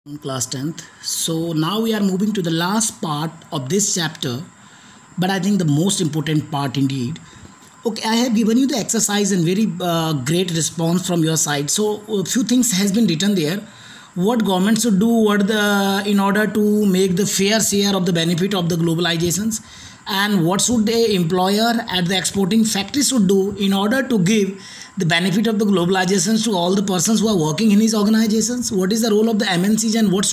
Class 10th. So now we are moving to the last part of this chapter, but I think the most important part indeed. Okay, I have given you the exercise and very great response from your side. So a few things has been written there. What government should do, in order to make the fair share of the benefit of the globalizations, and what should the employer at the exporting factory should do in order to give the benefit of the globalizations to all the persons who are working in his organizations. What is the role of the MNCs and what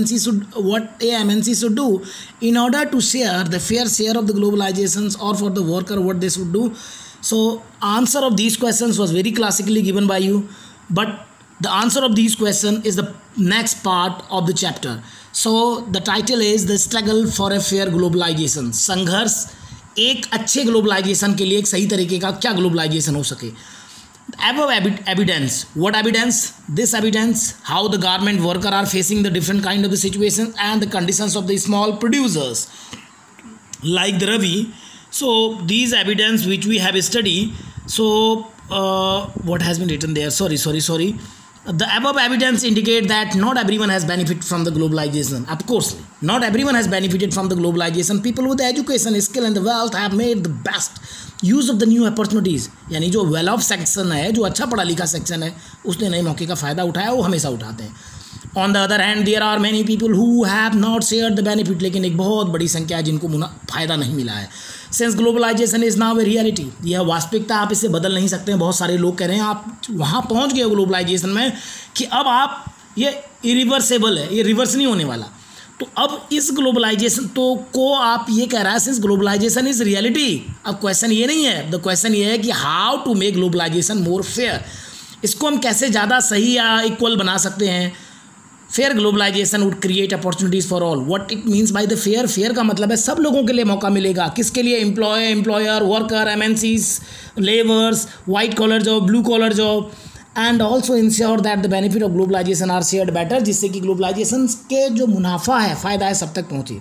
a MNC should do in order to share the fair share of the globalizations, or for the worker what they should do. So answer of these questions was very classically given by you, but the answer of these questions is the next part of the chapter. So the title is the struggle for a fair globalization. संघर्ष एक अच्छे globalisation के लिए, एक सही तरीके का क्या ग्लोबलाइजेशन हो सके. Above evidence. What evidence? This evidence how the garment worker are facing the different kind of the situations and the conditions of the small producers like the Ravi. So these evidence which we have studied. So what has been written there? Sorry. The above evidence indicate that not everyone has benefited from the globalization. Of course, not everyone has benefited from the globalization. People with the education, skill and the wealth have made the best use of the new opportunities. यानी जो well of section है, जो अच्छा पढ़ा लिखा section है, उसने नए मौके का फ़ायदा उठाया, वो हमेशा उठाते हैं. On the other hand, there are many people who have not shared the benefit. लेकिन एक बहुत बड़ी संख्या है जिनको फ़ायदा नहीं मिला है. Since globalization is now a reality, यह वास्तविकता, आप इसे बदल नहीं सकते हैं. बहुत सारे लोग कह रहे हैं आप वहाँ पहुँच गए ग्लोबलाइजेशन में कि अब आप ये इरिवर्सेबल है, ये रिवर्स नहीं होने वाला. तो अब इस ग्लोबलाइजेशन को आप ये कह रहा है सिंस ग्लोबलाइजेशन इज रियलिटी. अब क्वेश्चन ये नहीं है, द क्वेश्चन ये है कि how to make globalization more fair. इसको हम कैसे ज़्यादा सही या इक्वल बना सकते हैं. Fair globalization would create opportunities for all. What it means by the fair. Fair का मतलब है सब लोगों के लिए मौका मिलेगा. किसके लिए? Employer, worker, MNCs, labours, white collar job, blue collar job, and also ensure that the benefit of globalization are shared better. जिससे कि ग्लोबलाइजेशन के जो मुनाफा है, फ़ायदा है, सब तक पहुँचे.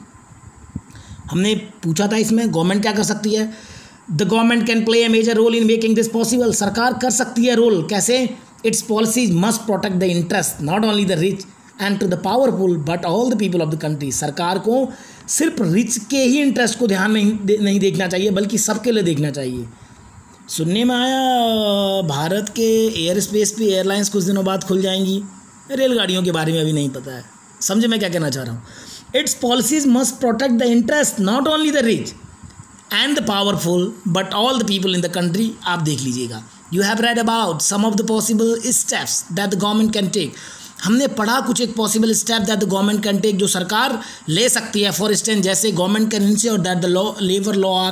हमने पूछा था इसमें गवर्नमेंट क्या कर सकती है. The government can play a major role in making this possible. सरकार कर सकती है रोल. कैसे? Its policies must protect the interest not only the rich and to the powerful but all the people of the country. सरकार को सिर्फ rich के ही interest को ध्यान नहीं देखना चाहिए, बल्कि सबके लिए देखना चाहिए. सुनने में आया भारत के एयर स्पेस पे एयरलाइंस कुछ दिनों बाद खुल जाएंगी. रेलगाड़ियों के बारे में अभी नहीं पता है. समझे मैं क्या कहना चाह रहा हूँ. Its policies must protect the interest not only the rich and the powerful but all the people in the country. आप देख लीजिएगा. You have read about some of the possible steps that the government can take. हमने पढ़ा कुछ एक possible step that the government can take, जो सरकार ले सकती है. फॉर इंस्टेंस जैसे government can ensure that the labour law are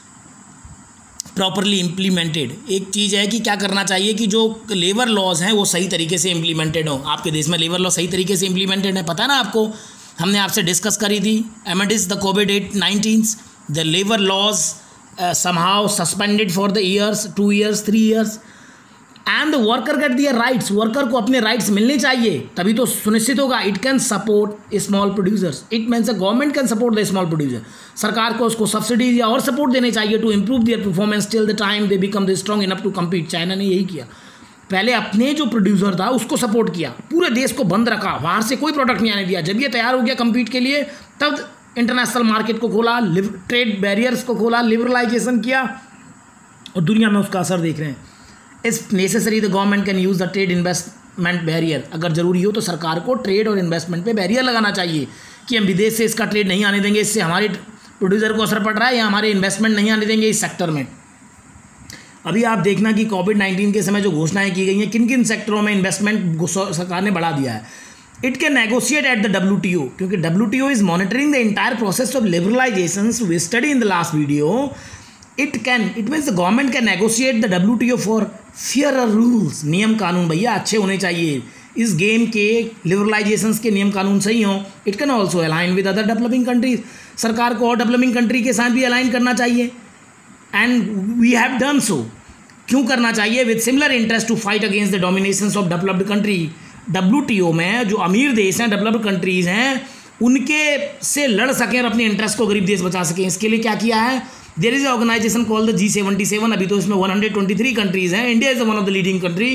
properly implemented. एक चीज़ है कि क्या करना चाहिए कि जो लेबर लॉज हैं वो सही तरीके से इम्प्लीमेंटेड हो. आपके देश में लेबर लॉ सही तरीके से इम्प्लीमेंटेड है, पता है ना आपको. हमने आपसे डिस्कस करी थी एमिडिस द कोविड-19 the labour laws somehow suspended for the years, 2 years, 3 years. And the worker get their rights. Worker को अपने राइट्स मिलने चाहिए, तभी तो सुनिश्चित होगा. It can support small producers. It means the government can support the small producer. सरकार को उसको सब्सिडीज या और सपोर्ट देने चाहिए to improve their performance till the time they become the strong enough to compete. China ने यही किया. पहले अपने जो प्रोड्यूसर था उसको सपोर्ट किया, पूरे देश को बंद रखा, बाहर से कोई प्रोडक्ट नहीं आने दिया. जब ये तैयार हो गया कम्पीट के लिए, तब इंटरनेशनल मार्केट को खोला, ट्रेड बैरियर्स को खोला, लिबरलाइजेशन किया, और दुनिया में उसका असर देख रहे हैं. If necessary the government can use the trade investment barrier. अगर ज़रूरी हो तो सरकार को ट्रेड और इन्वेस्टमेंट पे बैरियर लगाना चाहिए कि हम विदेश से इसका ट्रेड नहीं आने देंगे, इससे हमारे प्रोड्यूसर को असर पड़ रहा है, या हमारे इन्वेस्टमेंट नहीं आने देंगे इस सेक्टर में. अभी आप देखना कि कोविड-19 के समय जो घोषणाएं की गई हैं, किन किन सेक्टरों में इन्वेस्टमेंट सरकार ने बढ़ा दिया है. It can negotiate at the WTO, क्योंकि WTO is monitoring the entire process of liberalization. We study in the last video. It means the government can negotiate the WTO for fair rules. नियम कानून भैया अच्छे होने चाहिए. इस game के liberalisation के नियम कानून सही हों. It can also align with other developing countries. सरकार को और डेवलपिंग कंट्री के साथ भी अलाइन करना चाहिए, and we have done so. क्यों करना चाहिए? With similar interest to fight against the dominations of developed country. WTO में जो अमीर देश हैं, डेवलप्ड कंट्रीज़ हैं, उनके से लड़ सकें और अपने इंटरेस्ट को गरीब देश बचा सकें. इसके लिए क्या किया है? There is organization called the G77. अभी तो इसमें 123 कंट्रीज़ हैं. India is one of the leading country.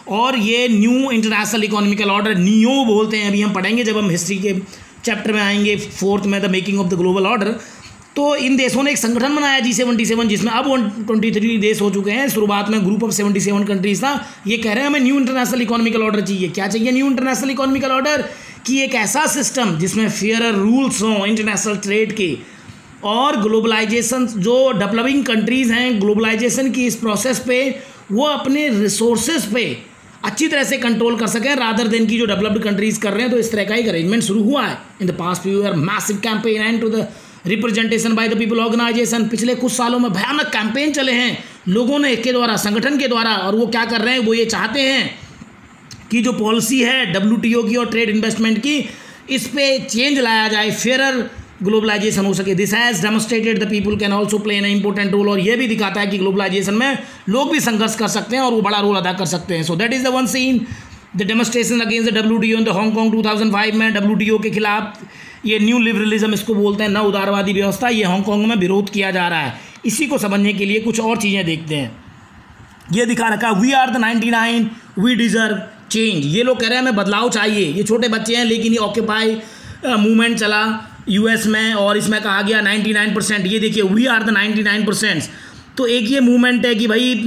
और ये new international economical order neo बोलते हैं, अभी हम पढ़ेंगे जब हम हिस्ट्री के चैप्टर में आएंगे 4th में, the making of the global order. तो इन देशों ने एक संगठन बनाया G77, जिसमें अब 123 देश हो चुके हैं। शुरुआत में ग्रुप ऑफ 77 कंट्रीज था। ये कह रहे हैं हमें न्यू इंटरनेशनल इकोनॉमिकल ऑर्डर चाहिए। क्या चाहिए न्यू इंटरनेशनल इकोनॉमिकल ऑर्डर? कि एक ऐसा सिस्टम जिसमें फेयर रूल्स हों इंटरनेशनल ट्रेड के, और ग्लोबलाइजेशन, जो डेवलपिंग कंट्रीज़ हैं ग्लोबलाइजेशन की इस प्रोसेस पे वो अपने रिसोर्सेज पे अच्छी तरह से कंट्रोल कर सकें, रादर देन की जो डेवलप्ड कंट्रीज़ कर रहे हैं। तो इस तरह का एक अरेंजमेंट शुरू हुआ है in the past few year. Massive campaign and to the representation by the people organization. पिछले कुछ सालों में भयानक कैंपेन चले हैं लोगों ने के द्वारा, संगठन के द्वारा, और वो क्या कर रहे हैं, वो ये चाहते हैं कि जो पॉलिसी है WTO की और ट्रेड इन्वेस्टमेंट की, इस पे चेंज लाया जाए, फेयरर ग्लोबलाइजेशन हो सके। This has demonstrated the people can also play an important role. और ये भी दिखाता है कि ग्लोबलाइजेशन में लोग भी संघर्ष कर सकते हैं और वो बड़ा रोल अदा कर सकते हैं। So that is the one seen the demonstration against the WTO in the Hong Kong 2005 में। WTO के खिलाफ ये न्यू लिबरलिज्म इसको बोलते हैं, न उदारवादी व्यवस्था, ये हांगकॉन्ग में विरोध किया जा रहा है। इसी को समझने के लिए कुछ और चीज़ें देखते हैं। ये दिखा रखा, we are the 99, we deserve change. ये लोग कह रहे हैं हमें बदलाव चाहिए। ये छोटे बच्चे हैं, लेकिन ये ऑक्यूपाई मूवमेंट चला US में और इसमें कहा गया 99%। ये देखिए, वी आर द 99%। तो एक ये मूवमेंट है कि भाई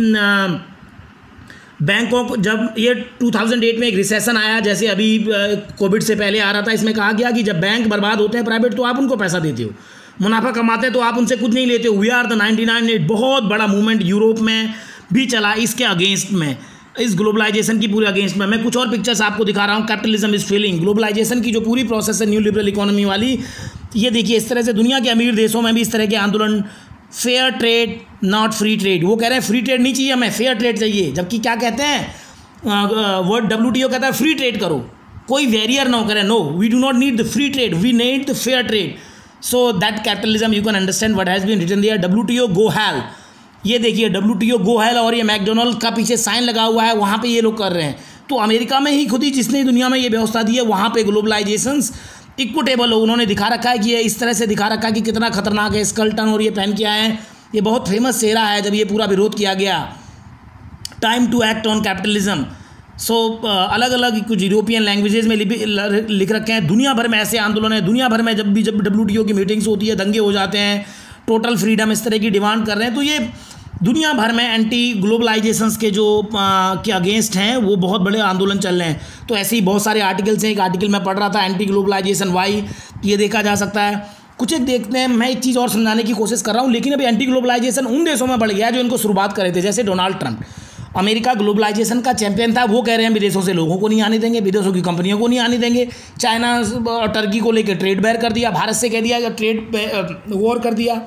बैंकों को, जब ये 2008 में एक रिसेशन आया, जैसे अभी कोविड से पहले आ रहा था, इसमें कहा गया कि जब बैंक बर्बाद होते हैं प्राइवेट, तो आप उनको पैसा देते हो, मुनाफा कमाते हैं तो आप उनसे कुछ नहीं लेते हो। We are the 99। एक बहुत बड़ा मूवमेंट यूरोप में भी चला इसके अगेंस्ट में, इस ग्लोबलाइजेशन की पूरे अगेंस्ट में। मैं कुछ और पिक्चर्स आपको दिखा रहा हूँ। कैपिटलिज्म इज फेलिंग, ग्लोबलाइजेशन की जो पूरी प्रोसेस है न्यू लिबरल इकोनॉमी वाली, ये देखिए इस तरह से दुनिया के अमीर देशों में भी इस तरह के आंदोलन, fair trade not free trade. वो कह रहे हैं फ्री ट्रेड नहीं चाहिए हमें, फेयर ट्रेड चाहिए। जबकि क्या कहते हैं वर्ड WTO कहता है फ्री ट्रेड करो, कोई वेरियर ना करे। No, we do not need the free trade, we need the fair trade. So that capitalism you can understand what has been written there. WTO go hell, ये देखिए WTO go hello, और ये McDonald का पीछे sign लगा हुआ है, वहाँ पे ये लोग कर रहे हैं। तो अमेरिका में ही खुद ही जिसने दुनिया में ये व्यवस्था दी है, वहाँ पे ग्लोबलाइजेशंस इक्विटेबल हो। उन्होंने दिखा रखा है कि ये इस तरह से दिखा रखा है कि कितना खतरनाक है। स्कल्टन और ये पहन के आए हैं, ये बहुत फेमस चेहरा है जब ये पूरा विरोध किया गया। Time to act on capitalism. So अलग अलग कुछ यूरोपियन लैंग्वेजेस में लिख रखे हैं। दुनिया भर में ऐसे आंदोलन है, दुनिया भर में जब WTO की मीटिंग्स होती है दंगे हो जाते हैं, टोटल फ्रीडम इस तरह की डिमांड कर रहे हैं। तो ये दुनिया भर में एंटी ग्लोबलाइजेशंस के जो के अगेंस्ट हैं वो बहुत बड़े आंदोलन चल रहे हैं। तो ऐसे ही बहुत सारे आर्टिकल्स हैं। एक आर्टिकल मैं पढ़ रहा था, एंटी ग्लोबलाइजेशन वाई, ये देखा जा सकता है। कुछ एक देखते हैं, मैं एक चीज़ और समझाने की कोशिश कर रहा हूँ। लेकिन अभी एंटी ग्लोबलाइजेशन उन देशों में बढ़ गया है जो इनको शुरुआत करे थे, जैसे डोनाल्ड ट्रंप। अमेरिका ग्लोबलाइजेशन का चैंपियन था, वो कह रहे हैं विदेशों से लोगों को नहीं आने देंगे, विदेशों की कंपनियों को नहीं आने देंगे। चाइना और टर्की को लेकर ट्रेड बैर कर दिया, भारत से कह दिया ट्रेड वॉर कर दिया।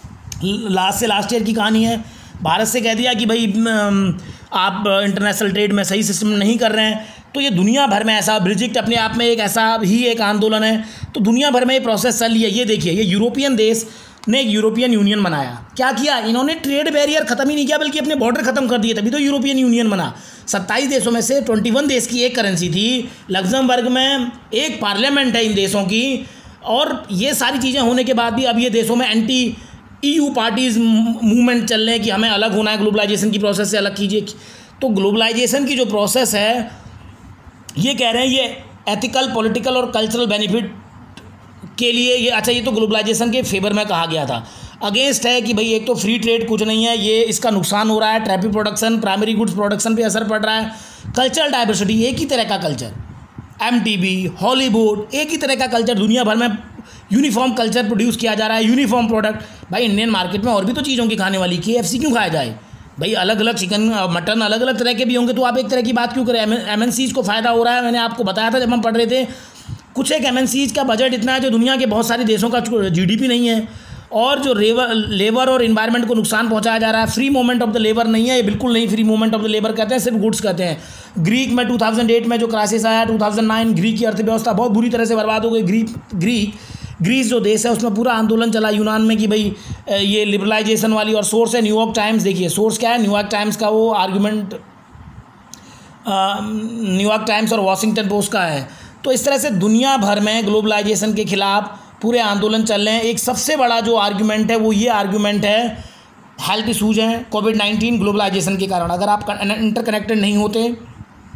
लास्ट ईयर की कहानी है, भारत से कह दिया कि भाई आप इंटरनेशनल ट्रेड में सही सिस्टम नहीं कर रहे हैं। तो ये दुनिया भर में ऐसा, ब्रेक्जिट अपने आप में एक ऐसा ही एक आंदोलन है। तो दुनिया भर में ये प्रोसेस चल रही है। ये देखिए, ये यूरोपियन देश ने एक यूरोपियन यूनियन बनाया। क्या किया इन्होंने? ट्रेड बैरियर खत्म ही नहीं किया, बल्कि अपने बॉर्डर खत्म कर दिए, तभी तो यूरोपियन यूनियन बना। 27 देशों में से 21 देश की एक करेंसी थी। लग्जमबर्ग में एक पार्लियामेंट है इन देशों की। और ये सारी चीज़ें होने के बाद भी अब ये देशों में एंटी EU पार्टीज मूवमेंट चल रहे हैं कि हमें अलग होना है, ग्लोबलाइजेशन की प्रोसेस से अलग कीजिए। तो ग्लोबलाइजेशन की जो प्रोसेस है, ये कह रहे हैं ये एथिकल, पॉलिटिकल और कल्चरल बेनिफिट के लिए ये, अच्छा ये तो ग्लोबलाइजेशन के फेवर में कहा गया था। अगेंस्ट है कि भाई एक तो फ्री ट्रेड कुछ नहीं है, ये इसका नुकसान हो रहा है, traffic production, primary goods production पे असर पड़ रहा है। कल्चरल डाइवर्सिटी, एक ही तरह का कल्चर, MTV, हॉलीवुड, एक ही तरह का कल्चर, दुनिया भर में यूनिफॉर्म कल्चर प्रोड्यूस किया जा रहा है, यूनिफॉर्म प्रोडक्ट। भाई इंडियन मार्केट में और भी तो चीज़ों की खाने वाली, KFC क्यों खाया जाए भाई? अलग अलग चिकन, मटन अलग अलग तरह के भी होंगे, तो आप एक तरह की बात क्यों करें? MNCs को फ़ायदा हो रहा है। मैंने आपको बताया था जब हम पढ़ रहे थे, कुछ एक MNCs का बजट इतना है जो दुनिया के बहुत सारे देशों का GDP नहीं है। और जो लेबर और इन्वायरमेंट को नुकसान पहुंचाया जा रहा है। Free movement of the labour नहीं है, ये बिल्कुल नहीं free movement of the labour कहते हैं, सिर्फ गुड्स कहते हैं। ग्रीक में 2008 में जो क्राइसिस आया, 2009 ग्रीक की अर्थव्यवस्था बहुत बुरी तरह से बर्बाद हो गई। ग्रीस जो देश है उसमें पूरा आंदोलन चला यूनान में कि भाई ये लिबरलाइजेशन वाली। और सोर्स है न्यूयॉर्क टाइम्स। देखिए सोर्स क्या है, न्यूयॉर्क टाइम्स का वो आर्गूमेंट न्यूयॉर्क टाइम्स और वॉशिंगटन पोस्ट का है। तो इस तरह से दुनिया भर में ग्लोबलाइजेशन के खिलाफ पूरे आंदोलन चल रहे हैं। एक सबसे बड़ा जो आर्गूमेंट है वो ये आर्गूमेंट है, हेल्थ इशूज़ हैं, कोविड-19 ग्लोबलाइजेशन के कारण। अगर आप इंटरकनेक्टेड नहीं होते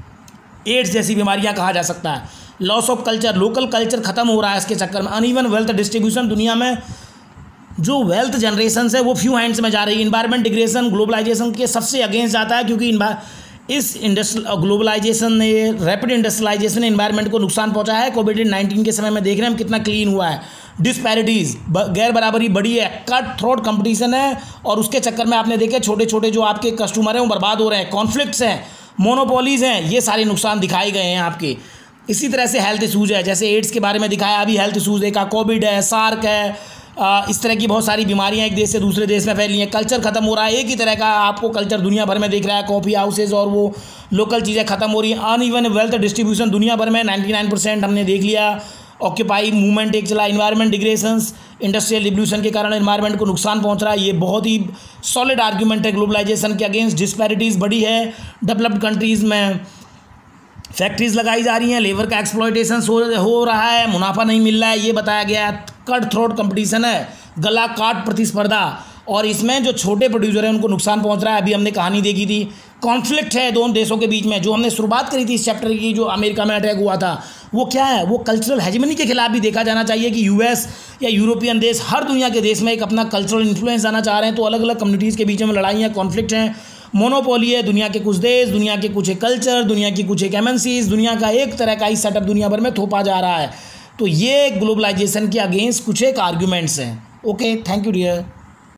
एड्स जैसी बीमारियां कहा जा सकता है। Loss of culture, local culture खत्म हो रहा है इसके चक्कर में। अनइवन वेल्थ डिस्ट्रीब्यूशन, दुनिया में जो वेल्थ जनरेशन है वो फ्यू हैंड्स में जा रही है। इन्वायरमेंट डिग्रेडेशन ग्लोबलाइजेशन के सबसे अगेंस्ट जाता है, क्योंकि इस ग्लोबलाइजेशन ने, रैपिड इंडस्ट्रियलाइजेशन ने इन्वायरमेंट को नुकसान पहुंचा है। कोविड-19 के समय में देख रहे हैं हम कितना क्लीन हुआ है। डिस्पैरिटीज़, गैर बराबरी बढ़ी है, कट थ्रोट कंपटीशन है, और उसके चक्कर में आपने देखे छोटे छोटे जो आपके कस्टमर हैं वो बर्बाद हो रहे हैं। कॉन्फ्लिक्ट्स हैं, मोनोपोलीज हैं, ये सारे नुकसान दिखाए गए हैं आपके। इसी तरह से हेल्थ इशूज़ है, जैसे एड्स के बारे में दिखाया, अभी हेल्थ इशूज़ देखा, कोविड है, सार्क है, इस तरह की बहुत सारी बीमारियां एक देश से दूसरे देश में फैली हैं। कल्चर खत्म हो रहा है, एक ही तरह का आपको कल्चर दुनिया भर में दिख रहा है। कॉफ़ी हाउसेज और वो लोकल चीज़ें खत्म हो रही हैं। अनइवन वेल्थ डिस्ट्रीब्यूशन दुनिया भर में 99% हमने देख लिया। ऑक्यूपाई मूवमेंट एक चला, इन्वायरमेंट डिग्रेडेशंस, इंडस्ट्रियल रिवोल्यूशन के कारण इन्वायरमेंट को नुकसान पहुंच रहा है। ये बहुत ही सॉलिड आर्ग्यूमेंट है ग्लोबलाइजेशन के अगेंस्ट। डिस्पैरिटीज़ बढ़ी है, डेवलप्ड कंट्रीज़ में फैक्ट्रीज लगाई जा रही हैं, लेबर का एक्सप्लॉयटेशन हो रहा है, मुनाफा नहीं मिल रहा है, ये बताया गया है। कट थ्रोट कंपटीशन है, गला काट प्रतिस्पर्धा, और इसमें जो छोटे प्रोड्यूसर हैं उनको नुकसान पहुंच रहा है। अभी हमने कहानी देखी थी, कॉन्फ्लिक्ट है दोनों देशों के बीच में। जो हमने शुरुआत करी थी इस चैप्टर की, जो अमेरिका में अटैक हुआ था, वो क्या है, वो कल्चरल हेजेमनी के खिलाफ भी देखा जाना चाहिए कि यूएस या यूरोपियन देश हर दुनिया के देश में एक अपना कल्चरल इन्फ्लुएंस आना चाह रहे हैं। तो अलग अलग कम्युनिटीज़ के बीच में लड़ाइयाँ, कॉन्फ्लिक्ट हैं, मोनोपोली है, दुनिया के कुछ देश, दुनिया के कुछ एक कल्चर, दुनिया की कुछ एक एमएनसीज, दुनिया का एक तरह का ही सेटअप दुनिया भर में थोपा जा रहा है। तो ये ग्लोबलाइजेशन के अगेंस्ट कुछ एक आर्ग्यूमेंट्स हैं। Okay, thank you dear.